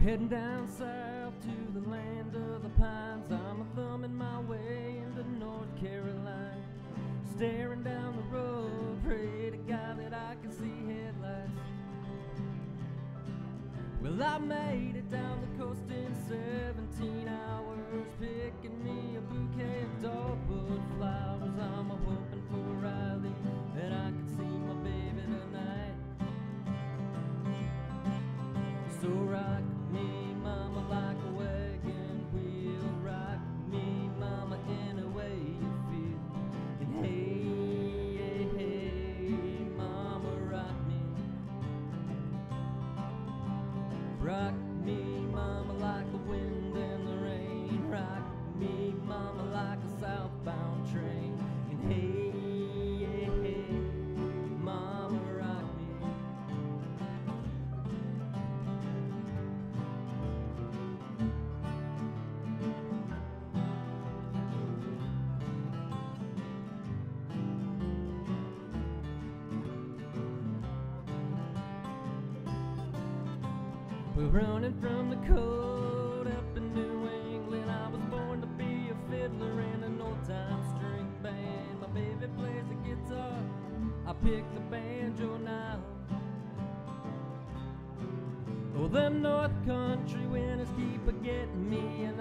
Heading down south to the land of the pines. I'm a thumbing my way into North Carolina. Staring down the road, pray to God that I can see headlights. Well, I made it down the coast in 17 hours, picking me a bouquet of dogwood flowers. I'm a hoping for Riley that I could see my baby tonight. So rock me, mama, like a wagon wheel. Rock me, mama, any way you feel. And hey, hey, hey, mama, rock me. Rock me, mama, like the wind and the rain. Rock me, mama, like a southbound train. And hey, hey, hey, mama, rock me. We're running from the cold up in New England. I was born to be a fiddler in an old-time string band. My baby plays the guitar, I pick the banjo now. Oh, them North Country winters keep a getting me.